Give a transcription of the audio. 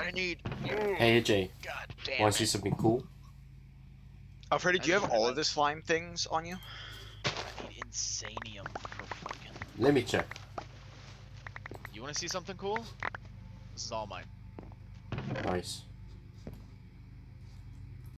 I need. Hey AJ, God damn wanna see it. something cool? Alfredo, do you have all of this slime things on you? I need insanium for fucking. Let me check. You wanna see something cool? This is all mine. Nice.